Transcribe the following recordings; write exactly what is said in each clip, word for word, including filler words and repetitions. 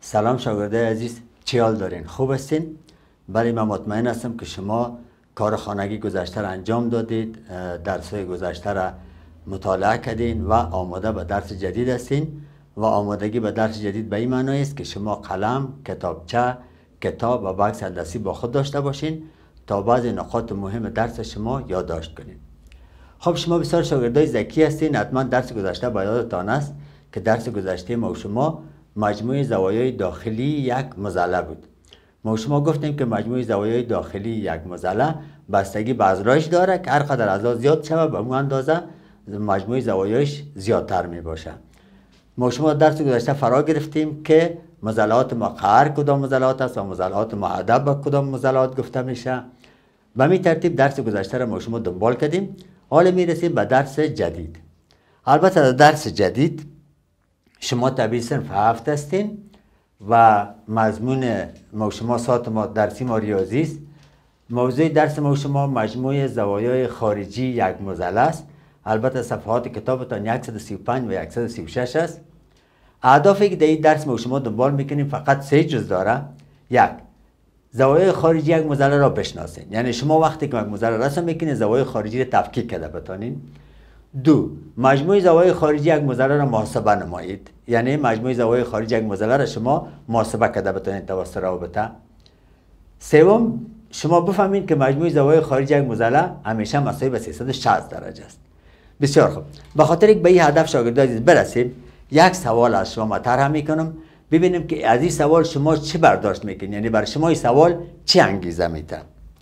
سلام شاگردای عزیز، چی حال دارین؟ خوب هستین؟ بله، من مطمئن هستم که شما کار خانگی گذشته را انجام دادید، درس‌های گذشته را مطالعه کردین و آماده به درس جدید هستین. و آمادگی به درس جدید به این معنی است که شما قلم، کتابچه، کتاب و بکس هندسی با خود داشته باشین تا بعضی نکات مهم درس شما یادداشت کنین. خب شما بسیار شاگردای ذکی هستین، حتما درس گذشته با یادتان است که درس گذشته ما و شما مجموع زوایای داخلی یک مثلث بود. ما شما گفتیم که مجموع زوایای داخلی یک مثلث بستگی به اضلاعش داره که هر قدر اضلاع زیاد شود به اون اندازه مجموع زوایایش زیادتر می باشه. ما شما درس گذشته فرا گرفتیم که مثلثات مقعر کدام مثلثات است و مثلثات معدب به کدام مثلثات گفته میشه. به همین ترتیب درس گذشته را ما شما دنبال کردیم. حالا میرسیم به درس جدید. البته در درس جدید شما طبیعی صنف هفت هستین و مضمون ما شما ساعت ما درسی ما ریاضی است. موضوع درس ما شما مجموع زوایای خارجی یک مثلث. البته صفحات کتابتان صد و سی و پنج و صد و سی و شش است. اهدافی که در این درس ما شما دنبال میکنیم فقط سه جز داره. یک، زوایای خارجی یک مثلث را بشناسین، یعنی شما وقتی که یک مثلث رسم میکنین زوایای خارجی را تفکیک کرده بتانین. دو، مجموع زوایای خارجی یک مثلث را محاسبه نمایید، یعنی مجموع زوایای خارجی یک مثلث را شما محاسبه کرده بتانین توسط رابطه. سوم، شما بفهمید که مجموع زوایای خارجی یک مثلث همیشه مساوی به سیصد و شصت درجه است. بسیار خوب، به خاطر اینکه به این هدف شاگردان عزیز برسیم، یک سوال از شما مطرح میکنم ببینیم که از این سوال شما چه برداشت میکنید، یعنی برای شما این سوال چه انگیزه میده.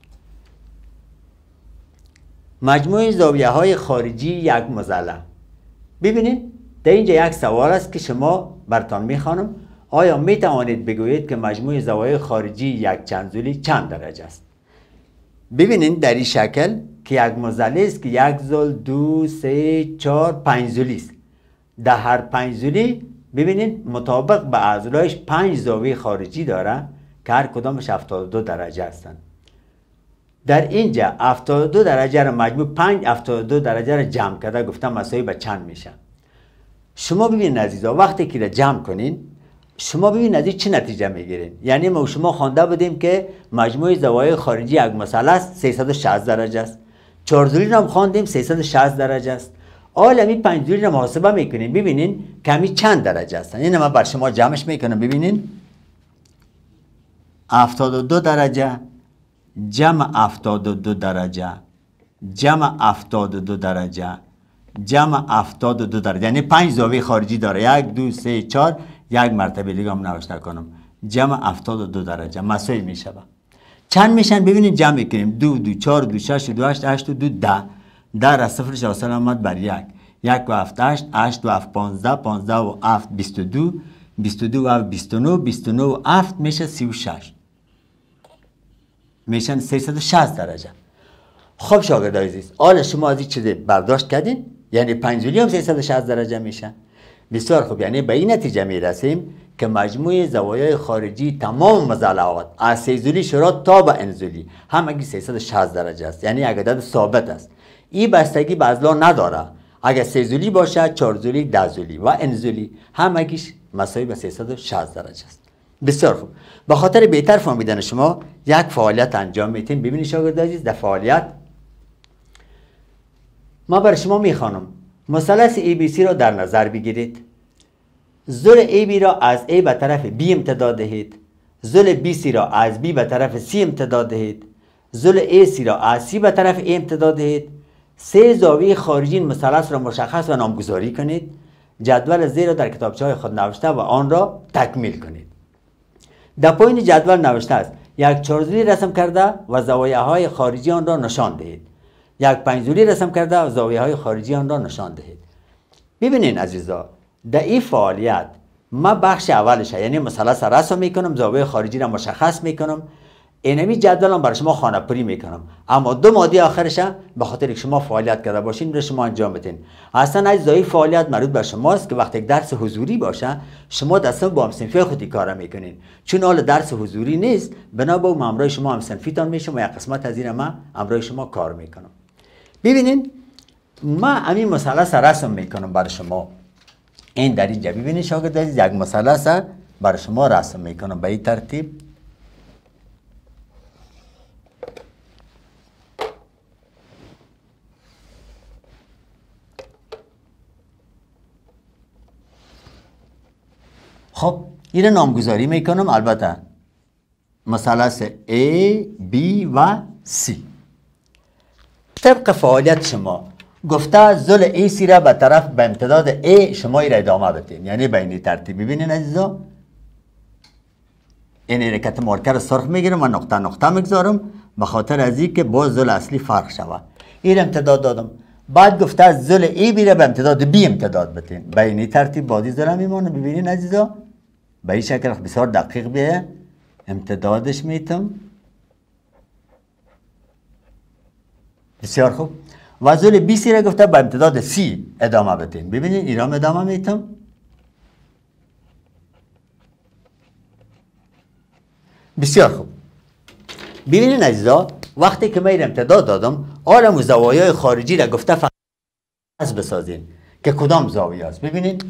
مجموع زاویه های خارجی یک مثلث. ببینید در اینجا یک سوال است که شما برتان میخوانم، آیا میتوانید بگویید که مجموع زوایای خارجی یک چندزولی چند درجه است؟ ببینید در این شکل که یک مثلث که یک زل، دو، سه، چهار، پنج زولی است. در هر پنج زولی ببینید مطابق به اضلاعش پنج زاویه خارجی داره که هر کدامش هفتاد و دو درجه هستند. در اینجا هفتاد و دو درجه را مجموع پنج هفتاد و دو درجه را جمع کرده گفتم مساوی به چند میشه. شما ببینید عزیزا وقتی که را جمع کنین شما ببینید از این چه نتیجه میگیرین. یعنی ما شما خوانده بودیم که مجموع زوایای خارجی یک مثلث سیصد و شصت درجه است. چهار زولی را هم خواندیم سیصد و شصت درجه است. حالا می پنج زولی را محاسبه میکنین ببینین کمی چند درجه هستن. اینو من بر شما جمعش میکنم. ببینین هفتاد و دو درجه جمع هفتاد و دو درجه جمع هفتاد و دو درجه جمع هفتاد و دو درجه، یعنی پنج زاویه خارجی داره. یک، دو، سه، چهار، یک مرتبه دیگه هم نوشته کنم. جمع هفتاد و دو درجه مساوی میشه. چند میشن ببینید جمع میکنیم. دو، دو، چهار، دو، شش، دو، هشت، هشت و دو، ده. ده از صفرش حاصل آمد بر یک. یک و هفت هشت، هشت و هفت پانزده، پانزده و هفت بیست و دو، بیست و دو و هفت بیست و نه، بیست و نه و هفت میشه سی و شش. میشن سیصد و شصت درجه. خب شاگردای عزیز، حالا شما از این چیزی برداشت کردین؟ یعنی پنج زولی هم سیصد و شصت درجه میشن. بسیار خوب، یعنی به این نتیجه میرسیم که مجموع زوایای خارجی تمام مثلثات از سه زولی شروع تا به ان زولی همگی سیصد و شصت درجه است، یعنی یک عدد ثابت است. این بستگی به اضلاع نداره. اگر سه زولی باشه، چهار زولی، ده زولی و ان زولی همگیش مساوی به سیصد و شصت درجه است. بسیار خوب، به خاطر بهتر فهمیدن شما یک فعالیت انجام میدیم. ببینید شاگردان عزیز، در فعالیت ما برای شما میخوانم مثلث ای بی سی را در نظر بگیرید. زل ای بی را از A به طرف B امتداد دهید. زل بی سی را از B به طرف C امتداد دهید. زل ای سی را از C به طرف A امتداد دهید. سه زاویه خارجی این مثلث را مشخص و نامگذاری کنید. جدول زیر را در کتابچه‌های خود نوشته و آن را تکمیل کنید. در پایین جدول نوشته است یک چهارزولی رسم کرده و زوایه های خارجی آن را نشان دهید. یک پنجزولی رسم کرده و زاویه های خارجی آن را نشان دهید. ببینین عزیزا، در این فعالیت ما بخش اولش یعنی مثلث را رسم میکنم، زاویه خارجی را مشخص میکنم، اینمی جدول هم برای شما خانه پوری میکنم. اما دو ماده آخرش به خاطر که شما فعالیت کرده باشین برای شما انجام بدین. اصلا از زاویه فعالیت مربوط به شماست که وقتی درس حضوری باشه شما دستم با همصنفی خودی کار میکنین. چون حال درس حضوری نیست، بنا به همراه شما همصنفیتان میشم و یک قسمت از این ما همراه شما کار میکنم. ببینین ما همین مثلث رسم میکنم برای شما. این در اینجا ببینید شاگرد عزیز، یک مثلث برای شما رسم میکنم به این ترتیب. خب این نامگذاری میکنم، البته مثلث A, B و C. طبق فعالیت شما گفته زل A C را به طرف به امتداد A شما را ادامه بدین، یعنی به این ترتیب. ببینین عزیزا، این حرکت مارکر سرخ میگیرم و نقطه نقطه میگذارم به خاطر از این که با زل اصلی فرق شود. این امتداد دادم، بعد گفته زل A بیره به امتداد B امتداد بدین، به این ترتیب بادی زل میمونه. ببینین عزیزا، به این شکل بسیار دقیق بیه امتدادش میتم. بسیار خوب. و زل بی سی را گفته به امتداد سی ادامه بدین. ببینید ایرام ادامه میتم. بسیار خوب. ببینید عزیزا، وقتی که من امتداد دادم، عالم و زوایای خارجی را گفته فقط از بسازین که کدام زاویه است. ببینید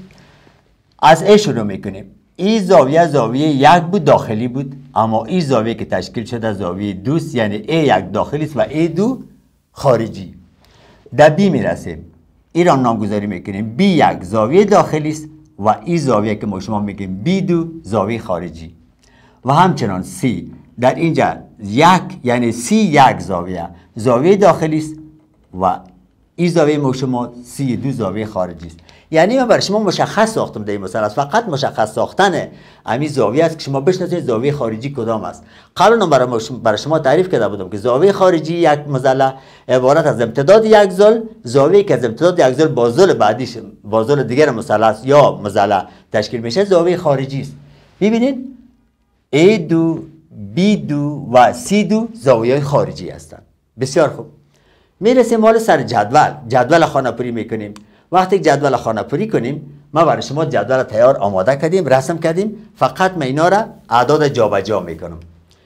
از ای شروع میکنیم. این زاویه زاویه یک بود، داخلی بود، اما این زاویه که تشکیل شده زاویه دوست، یعنی ای یک داخلی است و ای دو خارجی. در بی میرسیم، این را نامگذاری میکنیم بی یک زاویه داخلی است و این زاویه که ما شما میگیم بی دو زاویه خارجی. و همچنان سی در اینجا یک، یعنی سی یک زاویه زاویه داخلی است و این زاویه ما شما سی دو زاویه خارجی است. یعنی من برای شما مشخص ساختم در این مثلث، فقط مشخص ساختن همین زاویه است که شما بشناسید زاویه خارجی کدام است. قبلا برای برای شما تعریف کرده بودم که زاویه خارجی یک مثلث عبارت از امتداد یک زل، زاویه که از امتداد یک زل با زل بعدیش با زل دیگر مثلث یا مثلث تشکیل میشه زاویه خارجی است. ببینید ای دو، بی دو و سی دو زاویه خارجی هستند. بسیار خوب. میرسیم حال سر جدول. جدول خانه‌پوری میکنیم. وقتی جدول خانه‌پوری کنیم، ما برای شما جدول تیار آماده کردیم، رسم کردیم، فقط من اینا را اعداد جابجا میکنم.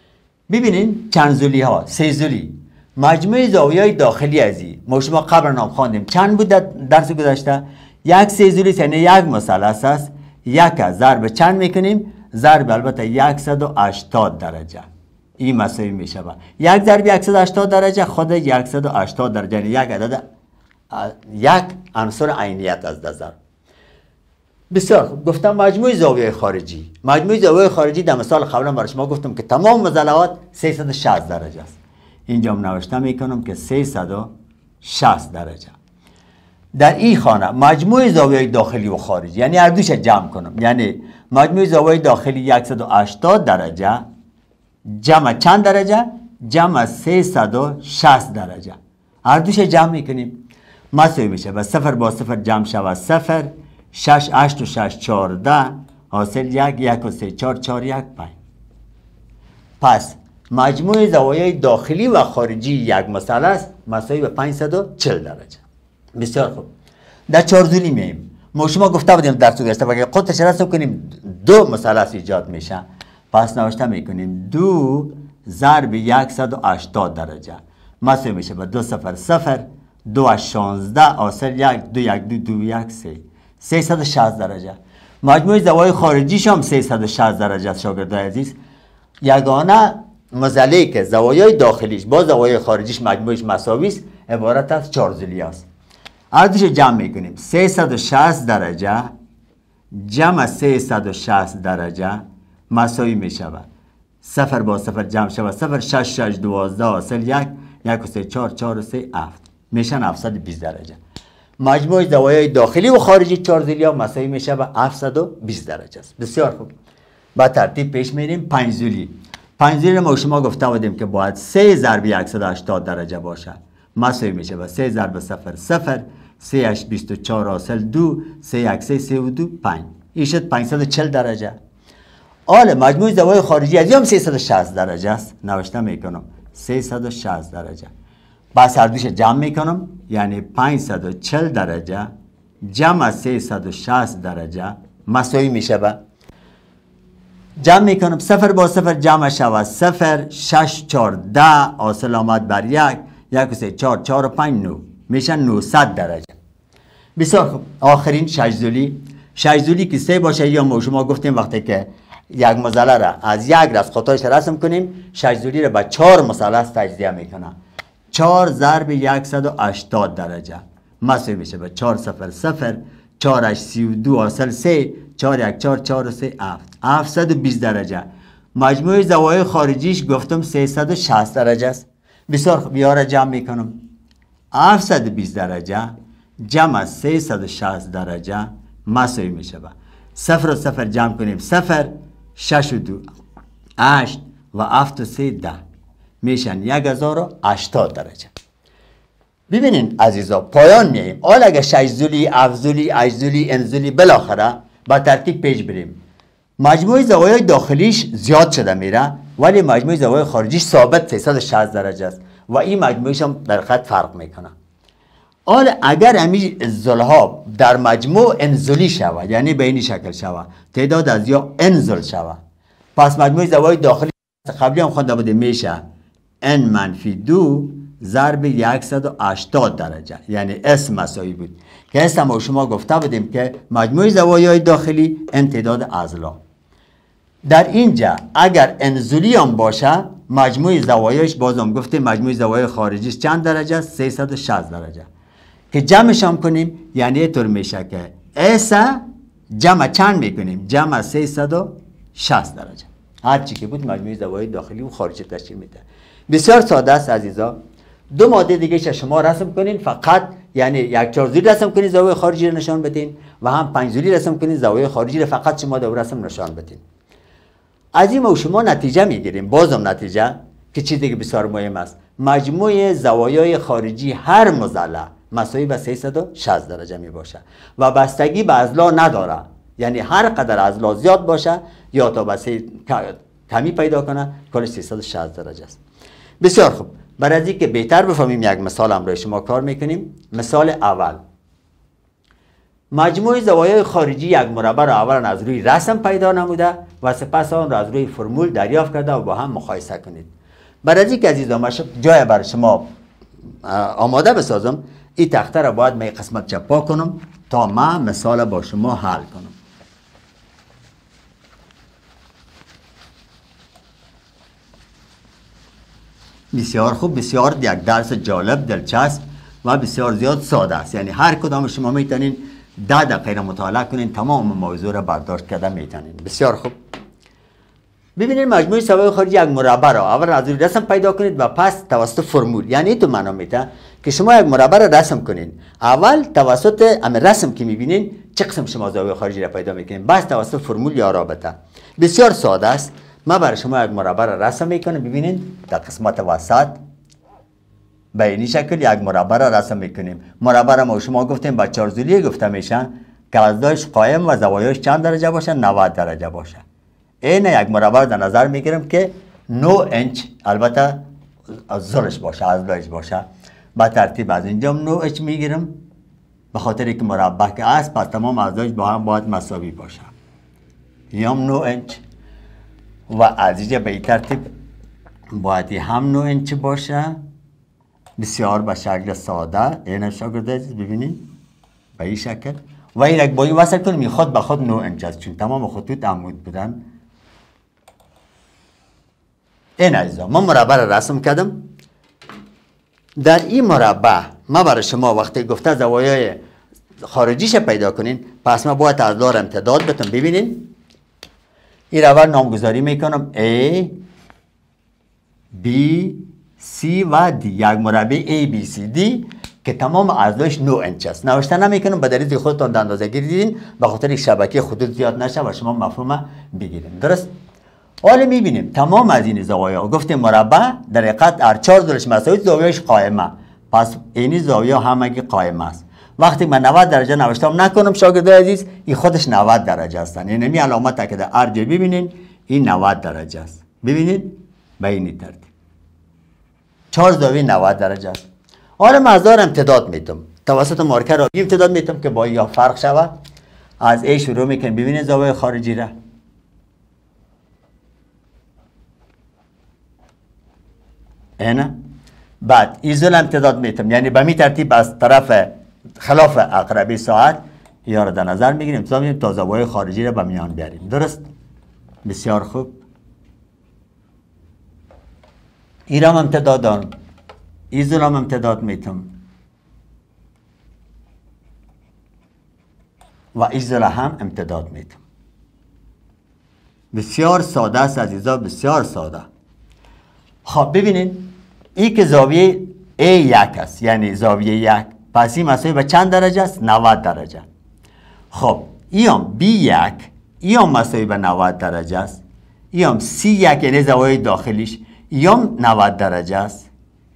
ببینین چند زلی ها، سه زلی، مجموع زاویه‌های داخلی از این ما شما قبل نام خواندیم چند بود در درس گذشته؟ یک سه زلی یعنی یک مثلث است. یک ضرب چند میکنیم؟ ضرب البته صد و هشتاد درجه. این مساوی میشه با یک ضرب صد و هشتاد درجه خود صد و هشتاد درجه، یعنی یک عدد یک عنصر عینیت از نظر. بسیار خوب. گفتم مجموع زاویه خارجی. مجموع زاویه خارجی در مثال قبلا برای شما گفتم که تمام مضلعات سیصد و شصت درجه است. اینجا نوشته میکنم که سیصد و شصت درجه. در این خانه مجموع زاویه داخلی و خارجی، یعنی هر دوش جمع کنم، یعنی مجموع زاویه داخلی صد و هشتاد درجه جمع چند درجه؟ جمع سیصد و شصت درجه. هر دوش جمع میکنیم مساوی میشه و صفر با صفر جمع شود صفر، شش هشت و شش چهارده، حاصل یک، یک و سه چهار، چهار یک پنج. پس مجموع زوایای داخلی و خارجی یک مثلث مساوی به پانصد و چهل درجه. بسیار خوب. در چهارزولی میایم. ما شما گفته بودیم در درس گذشته اگه قطعش رسم کنیم دو مثلث ایجاد میشه. پس نوشته میکنیم دو ضرب صد و هشتاد درجه مساوی میشه به دو صفر صفر، دو از شانزده، حاصل یک، دو یک دو، دو یک سه، سیصد و شصت درجه. مجموع زوایای خارجیش هم سیصد و شصت درجه است شاگردای عزیز. یگانه مزله‌ای که زوایای داخلیش با زوایای خارجیش مجموعش مساوی است عبارت از چهار زلی است. ارزش جمع میکنیم سیصد و شصت درجه جمع سیصد و شصت درجه مساوی میشود صفر با صفر جمع شود صفر، شش شش دوازده، حاصل یک، یک و سه چهار، چهار و سه هفت، میشن هفتصد و بیست درجه. مجموع زوایای داخلی و خارجی چهار زلی ها مساوی میشه به هفتصد و بیست درجه است. بسیار خوب. با ترتیب پیش میریم. پنج زلی. پنج زلی ما شما گفته بودیم که باید سه ضرب صد و هشتاد درجه باشه. مساوی میشه به سه ضرب صفر صفر، سه هشت بیست و چهار، حاصل دو، سه یک سه، سه و دو پنج. این شد پانصد و چهل درجه. حالا مجموع زوایای خارجی از هم سیصد و شصت درجه است. نوشته میکنم سیصد و شصت درجه. پس هر دوش جمع میکنم یعنی پانصد و چهل درجه جمع سیصد و شصت درجه مساوی میشه به جمع میکنم صفر با صفر جمع شود صفر، شش چهار ده، حاصل آمد بر یک، یک و سه چهار، چهار و پنج نو، میشن نهصد درجه. بسیار خوب. آخرین شش زلی. شش زلی که سه باشه یا ما شما گفتیم وقتی که یک مثلث را از یک راست خطایش رسم کنیم، شش ضلعی را به چهار مثلث تجزیه میکنه. چهار ضرب صد و هشتاد درجه مساوی میشه به چهار صفر صفر، چهار هشت سی و دو حاصل سه، چهار یک چهار چهار و سه هفت، هفتصد و بیست درجه. مجموع زوایای خارجیش گفتم سیصد و شصت درجه است. بسیار خوب، یا را جمع میکنم. هفتصد و بیست درجه جمع سیصد و شصت درجه مساوی میشه به صفر و صفر جمع کنیم صفر، شش و دو هشت و هفت و سه ده میشن یک هزار و هشتاد درجه. ببینین عزیزا، پایان میاییم. حالا اگه شش ضلعی، هفت ضلعی، هشت ضلعی، ان ضلعی بالاخره با ترتیب پیش بریم. مجموع زوایای داخلیش زیاد شده میره، ولی مجموع زوایای خارجیش ثابت سیصد و شصت درجه است و این مجموعش هم در خط فرق میکنه. حالا اگر همین ضلعها در مجموع ان ضلعی شود، یعنی به این شکل شود، تعداد از یا ان ضلع شود، پس مجموع زوایای داخلی قبلی هم خونده بودیم میشه ان منفی دو ضرب صد و هشتاد درجه، یعنی اس مساوی بود که اس هم شما گفته بودیم که مجموع زوایای داخلی ان تعداد اضلاع. در اینجا اگر ان ضلعی هم باشه، مجموع زوایایش بازم گفتیم مجموع زوایای خارجیش چند درجه است؟ سیصد و شصت درجه. که جمعش هم کنیم یعنی اینطور میشه که اس جمع چند میکنیم؟ جمع سیصد و شصت درجه. هر چی که بود مجموع زوایای داخلی و خارجی تشکیل میده. بسیار ساده است عزیزا. دو ماده دیگه شما رسم کنین، فقط یعنی یک چهار ضلعی رسم کنین زاویه خارجی رو نشان بدین و هم پنج ضلعی رسم کنین زاویه خارجی رو فقط شما دو رسم نشان بدین. از این شما نتیجه میگیریم، بازم نتیجه که چیزی که بسیار مهم است، مجموع زوایای خارجی هر مثلث مساوی به سیصد و شصت درجه می باشه و بستگی به اضلاع نداره، یعنی هر قدر اضلاع زیاد باشه یا تا بسیار کمی پیدا کنه کلش سیصد و شصت درجه است. بسیار خوب، برای اینکه بهتر بفهمیم یک مثال هم روی شما کار میکنیم. مثال اول، مجموع زوایای خارجی یک مربع را اولا از روی رسم پیدا نموده و سپس آن را از روی فرمول دریافت کرده و با هم مقایسه کنید. برای اینکه عزیزان جای برای شما آماده بسازم، این تخته را باید من قسمت چپا کنم تا من مثال با شما حل کنم. بسیار خوب، بسیار یک درس جالب، دلچسب و بسیار زیاد ساده است. یعنی هر کدام شما میتونین ده دقیقه مطالعه کنین، تمام موضوع را برداشت کرده میتونین. بسیار خوب، ببینید مجموع زوایای خارجی یک مربع را اول از روی رسم پیدا کنید و پس توسط فرمول، یعنی تو معنا میده که شما یک مربع را رسم کنین، اول توسط ام رسم که میبینین چه قسم شما زاویه خارجی را پیدا میکنین، بس توسط فرمول یا رابطه. بسیار ساده است. ما برای شما یک مربع را رسم میکنم. ببینید در قسمت وسط به این شکل یک مربع را رسم میکنیم. مربع را ما شما گفتیم با چهار ضلعی گفته میشن که اضلاعش قائم و زوایاش چند درجه باشه؟ نود درجه باشه. این یک مربع در نظر میگیرم که نه انچ البته ضلعش باشه، اضلاعش باشه. با ترتیب از اینجا نه انچ میگیرم به خاطر اینکه مربع که است، پس تمام اضلاعش با هم باید مساوی باشه. یام نه انچ و از اینجا به این ترتیب باید هم نه انچ باشه. بسیار به شکل ساده این شاگرد عزیز ببینید به این شکل و این یک با این وصل کنیم خود به خود نه انچ است، چون تمام خطوط عمود بودن. این عزیزا من مربع را رسم کردم. در این مربع ما برای شما وقتی گفته زوایای خارجیش پیدا کنین، پس ما باید اضلاع را امتداد بتون. ببینین این رو اول نامگذاری میکنم A B C و D، یک مربع A B C D که تمام اضلاعش نه انچ است. نوشته نمیکنم به دلیل خودتون اندازه گیری به خاطر شبکه خطوط زیاد نشه و شما مفهوم بگیریم. درست؟ حالا میبینیم تمام از این زوایا گفتیم مربع در حقیقت هر چهار ضلعش مساوی زاویه‌اش قائمه، پس این زاویه همگی قائم است. وقتی من نود درجه نوشتم نکنم شاگرد عزیز، این خودش نود درجه هستن. یعنی این علامت که در هر جای ببینین این نود درجه است. ببینید به این ترتیب چهار زاویه نود درجه است. حالا من از دار امتداد میتم توسط مارکر را امتداد میتم که با یا فرق شود. از A شروع میکنم. ببینید زاویه خارجی را اینا بعد ایزول امتداد میتم، یعنی به می ترتیب از طرف خلاف عقربه ساعت یا را در نظر میگیریم تا تا زاویه خارجی را به میان بیاریم. درست؟ بسیار خوب. ایرام امتداد دارم، ایزولام امتداد میتم و ایزولا هم امتداد میتم. بسیار ساده است عزیزا، بسیار ساده. خب ببینید این که زاویه A یک است، یعنی زاویه یک، پس این مساوی به چند درجه است؟ نود درجه. خب ایام بی یک، ایام مساوی به نود درجه است. ایام سی یک یعنی زاویه داخلیش، ایام نود درجه است.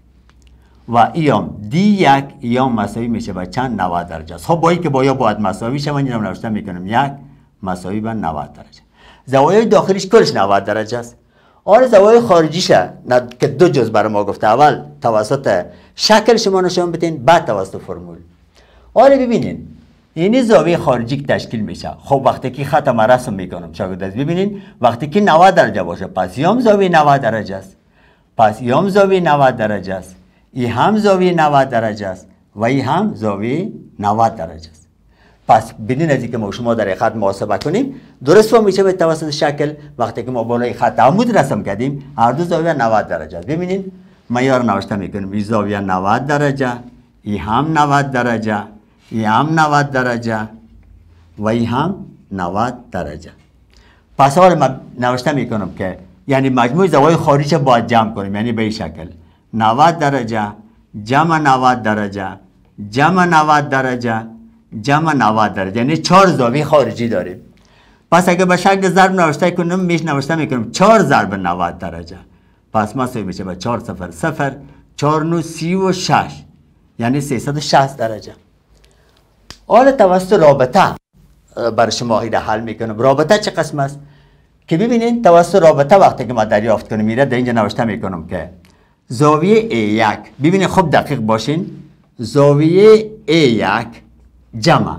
و ایام دی یک، ایام مساوی میشه به چند؟ نود درجه است. خب با این که با یا باید مساوی شه، من اینم نوشته میکنم یک مساوی به نود درجه. زاویه داخلیش کلش نود درجه است. آره زاویه خارجیشه که دو جز برای ما گفته، اول توسط شکل شما نشون بدین، بعد توسط فرمول. آره ببینین اینی زاویه خارجی که تشکیل میشه. خب وقتی که خط ما رسم میکنم شاگرد عزیز ببینین وقتی که نود درجه باشه پس یام زاویه نود درجه است، پس یام زاویه نود درجه است، ای هم زاویه نود درجه است و ای هم زاویه نود درجه است. پس بدین از اینکه ما شما در خط محاسبه کنیم درست میشه به توسط شکل. وقتی که ما بالای خط عمود رسم کردیم هر دو زاویه نود درجه است. ببینید ما یار نوشته میکنیم این زاویه نود درجه، ای هم نود درجه، ای هم نود درجه و ای هم نود درجه. پس حالا ما نوشته میکنم که یعنی مجموع زوایای خارجی باید جمع کنیم، یعنی به این شکل نود درجه جمع نود درجه جمع نود درجه جمع نود درجه، یعنی چهار زاویه خارجی داریم. پس اگه به شکل ضرب نوشته کنم میش نوشته میکنم چهار ضرب نود درجه، پس مساوی میشه به چهار صفر صفر، چهار نو سی و شش یعنی سیصد و شصت درجه. حالا توسط رابطه بر شما این حل میکنم. رابطه چه قسم است؟ که ببینید توسط رابطه وقتی که ما دریافت کنیم میره در اینجا نوشته میکنم که زاویه ای یک، ببینید خوب دقیق باشین، زاویه ای یک جمع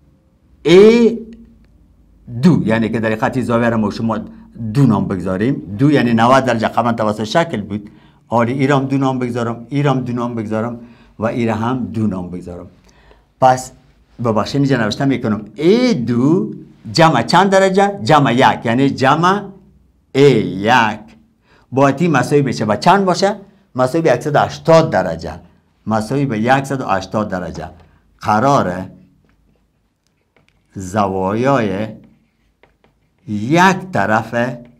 ای دو، یعنی که در خطی زاویه را ما شما دو نام بگذاریم. دو یعنی نود درجه قبلا توسط شکل بود، حالی ایرام دو نام بگذارم، ایرام دو نام بگذارم و ایرا هم دو نام بگذارم. پس ببخشید اینجا نوشته میکنم ای دو جمع چند درجه؟ جمع یک، یعنی جمع ای یک باید این مساوی بشه با چند باشه؟ مساوی به صد و هشتاد درجه، مساوی به صد و هشتاد درجه. قراره زوایای یک طرف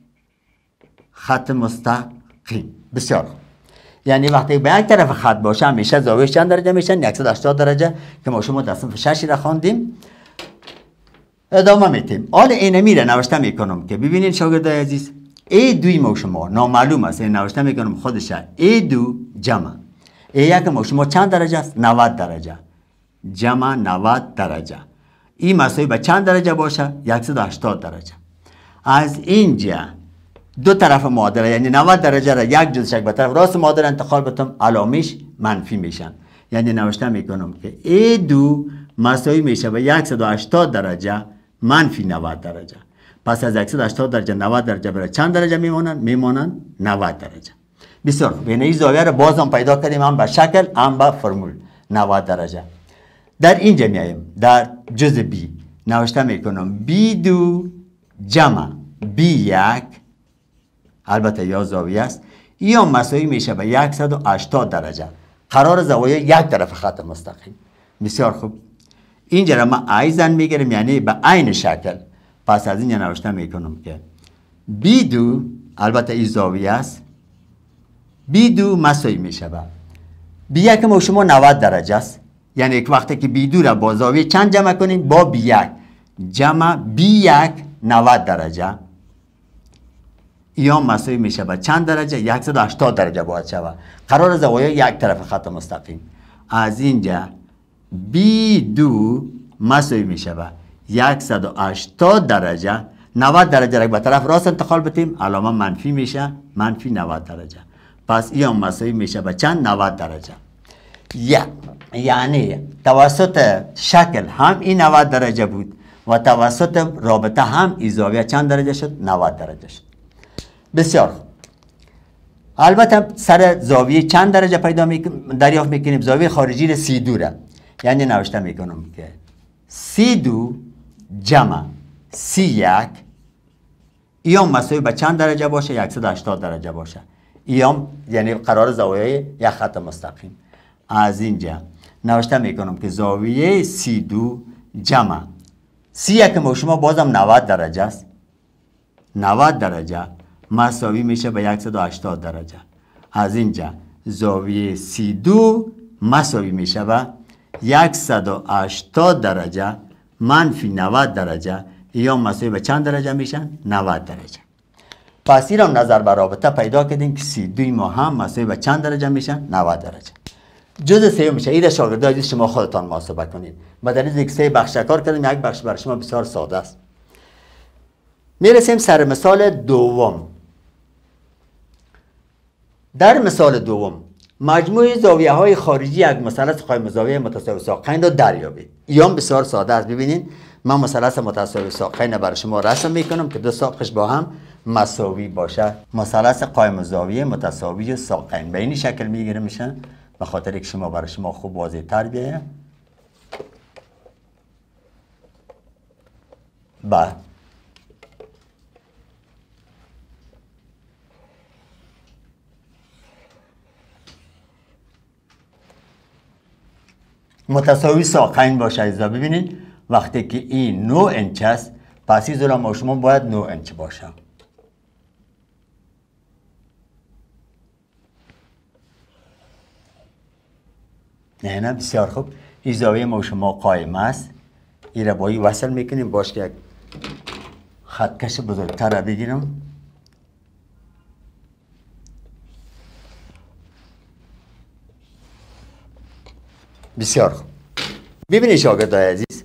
خط مستقیم. بسیار خوب. یعنی وقتی به یک طرف خط باشه همیشه زاویه‌اش چند درجه میشن؟ صد و هشتاد درجه که ما شما در صنف شش را خواندیم. ادامه میتیم. حالا اینه میره نوشته میکنم که ببینید شاگردای عزیز ای دوی ما شما نامعلوم است، این نوشته میکنم خودشه ای دو جمع ای یک ما شما چند درجه است؟ نود درجه جمع نود درجه. این مساوی به چند درجه باشه؟ صد و هشتاد درجه. از اینجا دو طرف معادله یعنی نود درجه را یک جزش به طرف راست معادله انتقال بدم، علامش منفی میشن. یعنی نوشته میکنم که ای دو مساوی میشه به صد و هشتاد درجه منفی نود درجه. پس از صد و هشتاد درجه نود درجه برای چند درجه میمونن؟ میمونن نود درجه. بسیار خوب. یعنی این زاویه را باز هم پیدا کردیم، هم به شکل هم به فرمول نود درجه. در اینجا میایم در جزء بی نوشته میکنم بی دو جمع بی یک، البته یا زاویه است، یا مساوی میشه به صد و هشتاد درجه. قرار زوایای یک طرف خط مستقیم. بسیار خوب. اینجا را ما ایزن میگیریم یعنی به عین شکل. پس از اینجا نوشته میکنم که بی دو، البته این زاویه است، بی دو مساوی میشه به بی یک ما شما نود درجه است. یعنی یک وقتی که بی دو را با زاویه چند جمع کنیم؟ با بی یک جمع بی یک نود درجه، یا مساوی میشه به چند درجه؟ صد و هشتاد درجه باید شود. قرار زوایای یک طرف خط مستقیم. از اینجا بی دو مساوی میشه به صد و هشتاد درجه، نود درجه را به طرف راست انتقال بدیم علامه منفی میشه، منفی نود درجه. پس این مساوی میشه به چند؟ نود درجه. یا یعنی توسط شکل هم این نود درجه بود و توسط رابطه هم این زاویه چند درجه شد؟ نود درجه شد. بسیار خوب. البته سر زاویه چند درجه پیدا میکنیم؟ دریافت میکنیم زاویه خارجی را سی دو را، یعنی نوشته میکنم که سی دو جمع سی یک ایام مساوی به چند درجه باشه؟ صد و هشتاد درجه باشه. ایام یعنی قرار زوایای یک خط مستقیم. از اینجا نوشته میکنم که زاویه سی دو جمع سی یک ما شما بازم نود درجه است. نود درجه مساوی میشه به صد و هشتاد درجه. از اینجا زاویه سی دو مساوی میشه به صد و هشتاد درجه منفی نود درجه. ایام مساوی به چند درجه میشن؟ نود درجه. پس این هم نظر به رابطه پیدا کردیم که سی دوی ما هم مساوی به چند درجه میشن؟ نود درجه. جزء سه میشه. این شاگردان عزیز شما خودتان محاسبه کنید. ما در این سه بخش کار کردیم. یک بخش برای شما بسیار ساده است. میرسیم سر مثال دوم. در مثال دوم مجموع زاویه های خارجی یک مثلث قائم زاویه متساوی ساقین را دریابید. ایام بسیار ساده است. ببینید من مثلث متساوی ساقین برای شما رسم میکنم که دو ساقش با هم مساوی باشه. مثلث قائم زاویه متساوی ساقین به این شکل میگیره میشه، به خاطر که شما برای شما خوب واضح تر بیایه. بعد متساوی ساقین باشه. ایزا ببینید وقتی که این نه انچ است پس این ظلام شما باید نه انچ باشه. نه نه بسیار خوب. این زاویه ما شما قائم است. این را با این وصل میکنیم. باش که یک خطکش بزرگتر را بگیرم. بسیار خوب. ببینید شاگردای عزیز،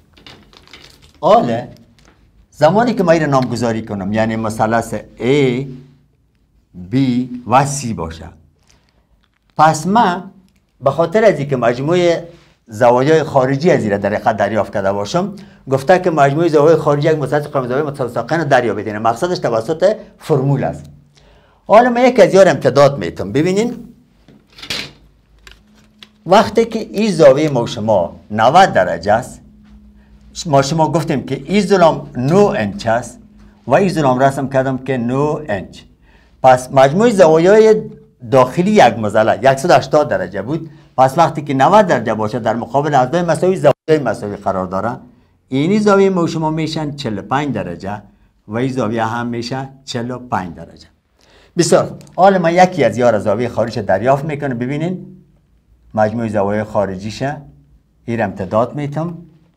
حالا زمانی که ما این نامگذاری کنم یعنی مثلث A B و C باشه، پس من به خاطر از اینکه مجموع زوایای خارجی از این در حقیقت دریافت کرده باشم، گفته که مجموع زوایای خارجی یک مثلث قائم زاویه متساوی ساقین رو دریابید. یعنی مقصدش توسط فرمول است. حالا من یک از یار امتداد میتونم. ببینین وقتی که این زاویه ما شما نود درجه است، ما شما گفتیم که این ظلام نه انچ است و این ظلام رسم کردم که نه انچ. پس مجموع زوایای داخلی یک مثلث صد و هشتاد درجه بود. پس وقتی که نود درجه باشه در مقابل اعضای مساوی زاویه مساوی قرار داره، اینی زاویه ما شما میشن چهل و پنج درجه و این زاویه هم میشه چهل و پنج درجه. بسیار خوب. حالا ما یکی از یار زاویه خارج دریافت میکنه. ببینین مجموع زوایای خارجیشه این امتداد میتم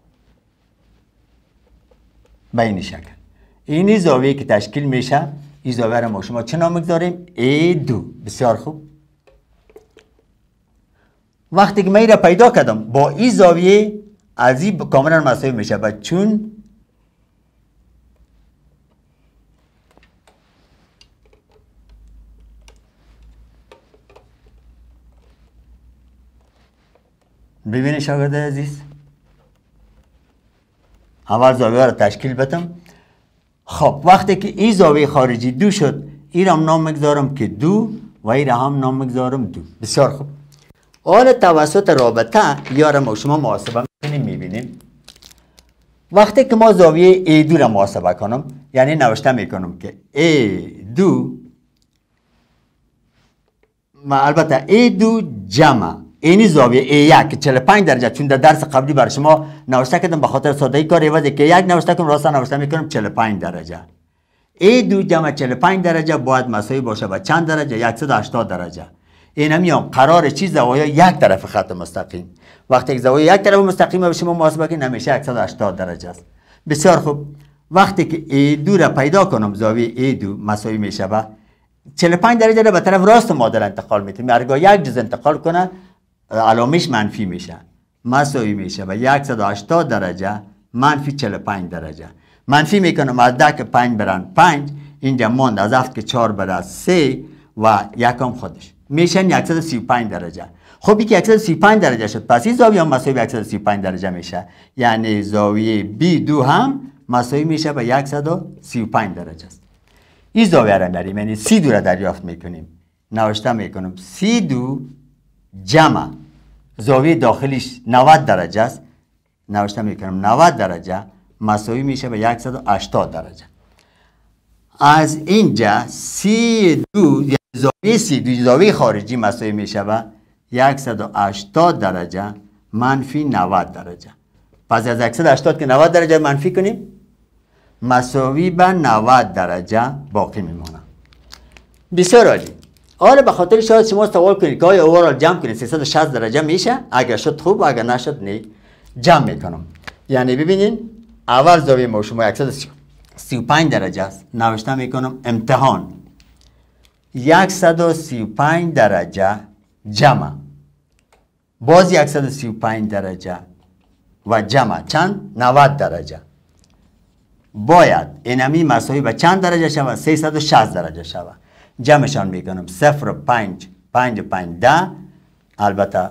به این شکل. اینی زاویه که تشکیل میشه، این زاویه را ما شما چه نام میگذاریم؟ ای دو. بسیار خوب. وقتی که من این را پیدا کردم با این زاویه از این کاملا مساوی میشه و چون ببینید شاگرد عزیز، اول زاویه را تشکیل بدم. خب وقتی که این زاویه خارجی دو شد، این را هم نام میگذارم که دو و این را هم نام میگذارم دو. بسیار خوب. حالا توسط رابطه یا ما شما محاسبه میکنیم. میبینیم وقتی که ما زاویه ای دو را محاسبه کنم، یعنی نوشته میکنم که ای دو ما البته ای دو جمع اینی زاویه ای یک که چهل و پنج درجه، چون در درس قبلی برای شما نوشته کردم به خاطر سادگی کار عوض که یک نوشته کنم راستا نوشته میکنم چهل و پنج درجه. ای دو جمع چهل و پنج درجه باید مساوی باشه با چند درجه؟ صد و هشتاد درجه. این هم میام قرار چیز زوایای یک طرف خط مستقیم. وقتی که زاویه یک طرف مستقیم به شما محاسبه کنید نمیشه صد و هشتاد درجه است. بسیار خوب. وقتی که ای دو را پیدا کنم زاویه ای دو مساوی میشه با چهل و پنج درجه را به طرف راست معادل انتقال میتیم. هرگاه یک جز انتقال کنه علامش منفی میشه، مساوی میشه و صد و هشتاد درجه منفی چهل و پنج درجه. منفی میکنم از ده که پنج برن پنج، اینجا ماند از هفت که چهار برن سه و یکم خودش میشن صد و سی و پنج درجه. خب این که صد و سی و پنج درجه شد، پس این زاویه هم مساوی صد و سی و پنج درجه میشه. یعنی زاویه بی دو هم مساوی میشه به صد و سی و پنج درجه است. این زاویه را داریم، یعنی سی دو را دریافت میکنیم. نوشته میکنم سی دو جمع زاویه داخلیش نود درجه است. نوشته میکنم نود درجه مساوی میشه به صد و هشتاد درجه. از اینجا سی دو یعنی زاویه سی دو زاویه خارجی مساوی می شود صد و هشتاد درجه منفی نود درجه. پس از صد و هشتاد که نود درجه منفی کنیم مساوی به نود درجه باقی میمونه. بسیار عالی. حالا به خاطر شاید شما سوال کنید که آیا اوورال جمع کنید سیصد و شصت درجه میشه؟ اگر شد خوب، اگر نشد نه جمع میکنم. یعنی ببینین اول زاویه ما شما صد و سی و پنج درجه است. نوشته میکنم امتحان صد و سی و پنج درجه جمع باز صد و سی و پنج درجه و جمع چند؟ نود درجه. باید اینمی مساوی به چند درجه شود؟ سیصد و شصت درجه شود. جمعشان میکنم صفر و پنج پنج پنج ده، البته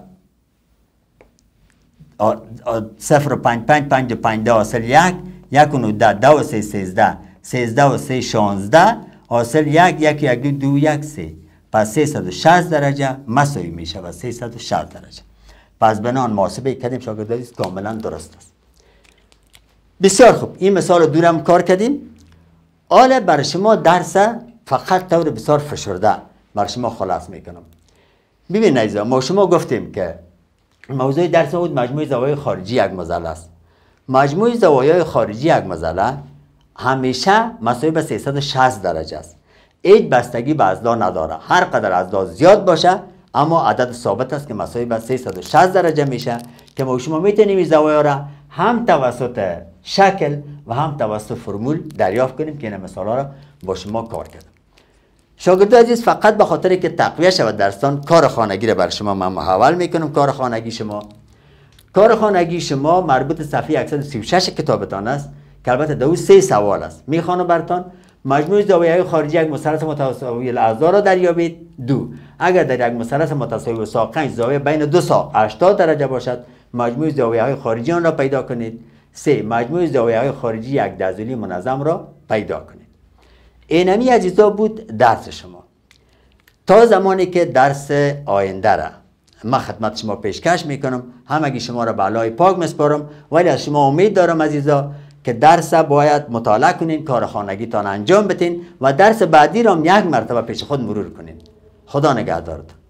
صفر و پنج پنج پنج پنج ده حاصل یک، یک و نو ده، ده و سه سیزده، سیزده و سه شانزده، حاصل یک، یک یک دو دو یک سه. پس سیصد و شصت درجه مساوی میشود سیصد و شصت درجه. پس بنان محاسبه کردیم شاگردان کاملا درست است. بسیار خوب، این مثال دورم کار کردیم. حالا برای شما درس فقط طور بسیار فشرده برای شما خلاص میکنم. ببین عزیزان، ما شما گفتیم که موضوع درس بود مجموع زوایای خارجی یک مثلث است. مجموع زوایای خارجی یک مثلث همیشه مساوی به سیصد و شصت درجه است. هیچ بستگی به اضلاع نداره. هر قدر اضلاع زیاد باشه اما عدد ثابت است که مساوی به سیصد و شصت درجه میشه که ما شما میتونیم این زوایا را هم توسط شکل و هم توسط فرمول دریافت کنیم که این مثالا را با شما کار کردم. شاگردان عزیز، فقط به خاطر که تقویه شود درستان کار خانگی را بر شما من محول میکنم. کار خانگی شما کار خانگی شما مربوط صفحه صد و سی و شش کتابتان است که البته دو سه سوال است. میخوانم براتون مجموع زاویه‌های خارجی یک مثلث متساوی الاضلاع را دریابید. دو، اگر در یک مثلث متساوی ساقین زاویه بین دو ساق هشتاد درجه باشد مجموع زاویه‌های خارجی آن را پیدا کنید. سه، مجموع زاویه‌های خارجی یک دازولی منظم را پیدا کنید. اینمی عزیزا بود درس شما. تا زمانی که درس آینده را من خدمت شما پیشکش میکنم، همگی شما را به الله پاک مسپارم، ولی از شما امید دارم عزیزا که درس باید مطالعه کنین، کار خانگیتان انجام بدین و درس بعدی را یک مرتبه پیش خود مرور کنین. خدا نگهدارتان.